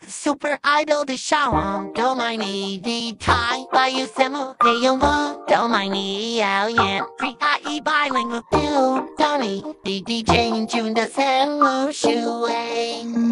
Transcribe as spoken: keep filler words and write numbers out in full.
super idol de shawang, do my knee, di tai, by you semo, de yung bu, do my knee, ao yan, free I e bilingual, do, Donny, di di jane, june da selu, shu,